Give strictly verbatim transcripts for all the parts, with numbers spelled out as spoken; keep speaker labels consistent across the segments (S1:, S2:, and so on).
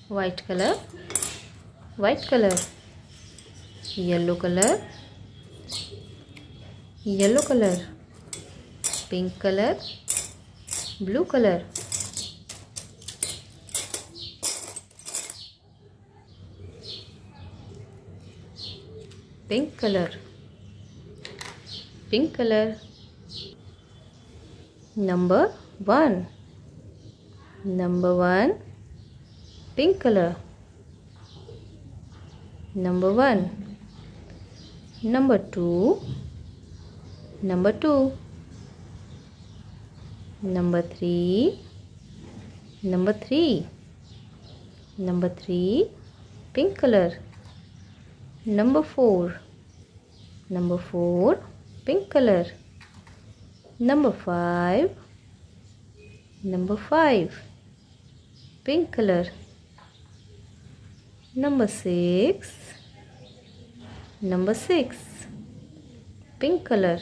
S1: white color, white color, yellow color, yellow color, pink color, blue color, pink color, pink color. Number one, number one, pink color. Number one. Number two, number two. Number three, number three. Number three, pink color. Number four, number four, pink color. Number five, number five, pink color. Number six, number six, pink color.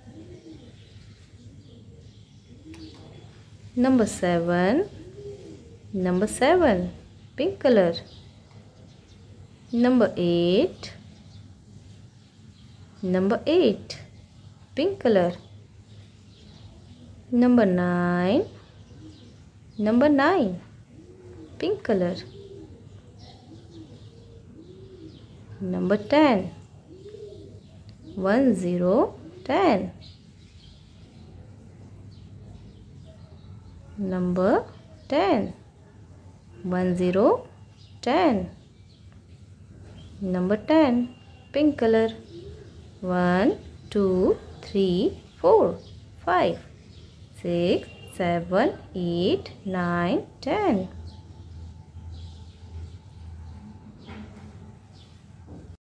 S1: Number seven, number seven, pink color. Number eight, number eight, pink color. Number nine, number nine, pink color. Number ten, one zero, ten. Number ten, one zero, ten. Number ten, pink color. One, two, three, four, five, six, seven, eight, nine, ten.